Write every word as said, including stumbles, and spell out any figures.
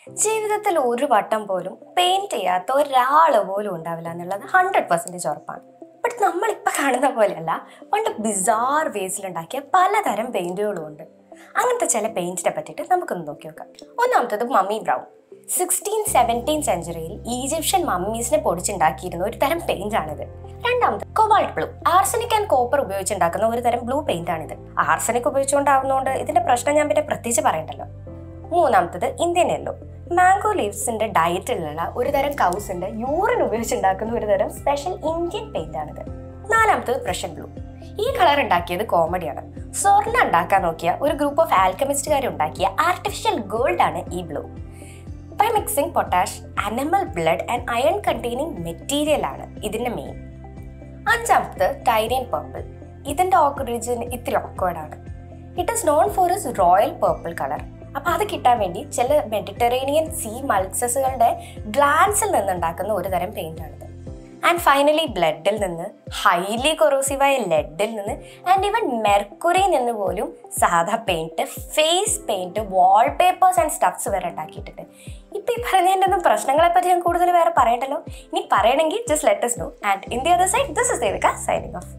ജീവിതത്തിൽ ഒരു വട്ടം പോലും പെയിന്റ് ചെയ്യാത്ത ഒരാൾ പോലും ഉണ്ടാവില്ല എന്നുള്ളത് ഹൺഡ്രഡ് പെർസെൻറ്റേജ് ഉറപ്പാണ്. ബട്ട് നമ്മളിപ്പോൾ കാണുന്ന പോലെയല്ല, പണ്ട് ബിസാർ വേസിലുണ്ടാക്കിയ പലതരം പെയിന്റുകളും ഉണ്ട്. അങ്ങനത്തെ ചില പെയിന്റിനെ പറ്റിയിട്ട് നമുക്കൊന്ന് നോക്കി നോക്കാം. ഒന്നാമത്തത് മമ്മി ബ്രൗൺ. സിക്സ്റ്റീൻ സെവൻറ്റീൻ സെഞ്ചുറിയിൽ ഈജിപ്ഷ്യൻ മമ്മീസിനെ പൊടിച്ചുണ്ടാക്കിയിരുന്ന ഒരു തരം പെയിന്റ് ആണിത്. രണ്ടാമത് cobalt blue. Arsenic and copper ഉപയോഗിച്ചുണ്ടാക്കുന്ന ഒരു തരം ബ്ലൂ പെയിന്റ് ആണിത്. ആർസനിക് ഉപയോഗിച്ചുകൊണ്ടാവുന്നതുകൊണ്ട് ഇതിന്റെ പ്രശ്നം ഞാൻ പിന്നെ പ്രത്യേകിച്ച് പറയണ്ടല്ലോ. മൂന്നാമത്തത് ഇന്ത്യൻ യെല്ലോ. മാംഗോ ലീവ്സിന്റെ ഡയറ്റിലുള്ള ഒരു തരം കൗസിന്റെ യൂറിൻ ഉപയോഗിച്ചുണ്ടാക്കുന്ന ഒരു തരം സ്പെഷ്യൽ ഇന്ത്യൻ പെയിന്റ് ആണിത്. നാലാമത്തത് പ്രഷ്യൻ ബ്ലൂ. ഈ കളർ ഉണ്ടാക്കിയത് കോമഡിയാണ്. സ്വർണ്ണം ഉണ്ടാക്കാൻ നോക്കിയ ഒരു ഗ്രൂപ്പ് ഓഫ് ആൽക്കമിസ്റ്റുകാർ ഉണ്ടാക്കിയ ആർട്ടിഫിഷ്യൽ ഗോൾഡ് ആണ് ഈ blue. By mixing potash, animal blood and iron containing material ആണ് ഇതിന്റെ മെയിൻ. അഞ്ചാമത്തത് ടൈരിയൻ പർപ്പിൾ. ഇതിന്റെ ഓറിജിൻ ഇത്തിരി ഓക്വേർഡാണ്. It is known for is royal purple colour. അപ്പൊ അത് കിട്ടാൻ വേണ്ടി ചില മെഡിറ്ററേനിയൻ സീ മത്സ്യസുകളുടെ ഗ്ലാൻസിൽ നിന്നുണ്ടാക്കുന്ന ഒരു തരം പെയിന്റ് ആണിത്. ആൻഡ് ഫൈനലി ബ്ലഡിൽ നിന്ന്, ഹൈലി കൊറോസീവായ ലെഡിൽ നിന്ന്, ആൻഡ് ഈവൻ മെർക്കുറിയിൽ നിന്ന് പോലും സാധാ paint, face paint, wallpapers and stuffs വരെ ഉണ്ടാക്കിയിട്ടുണ്ട്. ഇപ്പൊ ഈ പറഞ്ഞതിൻ്റെ ഒന്നും പ്രശ്നങ്ങളെ പറ്റി ഞാൻ കൂടുതൽ വേറെ പറയണ്ടല്ലോ. ഇനി പറയണമെങ്കിൽ just let us know. And in the other side, this is Devika signing off.